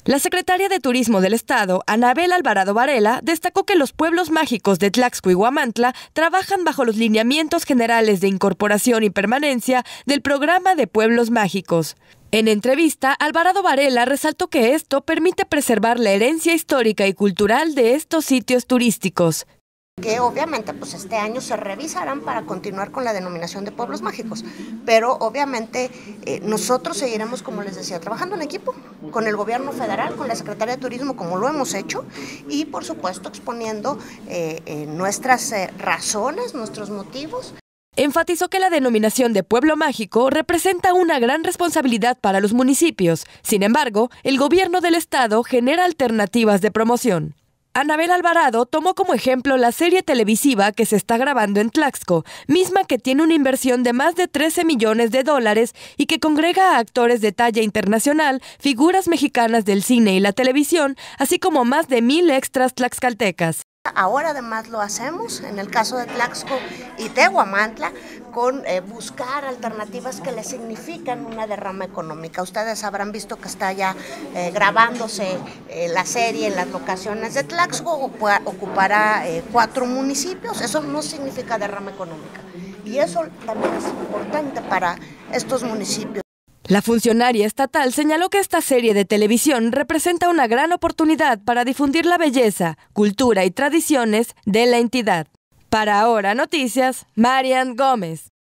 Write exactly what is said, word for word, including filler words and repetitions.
La secretaria de Turismo del Estado, Anabel Alvarado Varela, destacó que los pueblos mágicos de Tlaxco y Huamantla trabajan bajo los lineamientos generales de incorporación y permanencia del Programa de Pueblos Mágicos. En entrevista, Alvarado Varela resaltó que esto permite preservar la herencia histórica y cultural de estos sitios turísticos. Que obviamente pues este año se revisarán para continuar con la denominación de pueblos mágicos, pero obviamente eh, nosotros seguiremos, como les decía, trabajando en equipo con el gobierno federal, con la Secretaría de Turismo, como lo hemos hecho, y por supuesto exponiendo eh, eh, nuestras eh, razones, nuestros motivos. Enfatizó que la denominación de pueblo mágico representa una gran responsabilidad para los municipios. Sin embargo, el gobierno del estado genera alternativas de promoción. Anabel Alvarado tomó como ejemplo la serie televisiva que se está grabando en Tlaxco, misma que tiene una inversión de más de trece millones de dólares y que congrega a actores de talla internacional, figuras mexicanas del cine y la televisión, así como más de mil extras tlaxcaltecas. Ahora además lo hacemos, en el caso de Tlaxco y de Huamantla, con eh, buscar alternativas que le significan una derrama económica. Ustedes habrán visto que está ya eh, grabándose eh, la serie en las locaciones de Tlaxco, ocupará eh, cuatro municipios, eso no significa derrama económica. Y eso también es importante para estos municipios. La funcionaria estatal señaló que esta serie de televisión representa una gran oportunidad para difundir la belleza, cultura y tradiciones de la entidad. Para Ahora Noticias, Marian Gómez.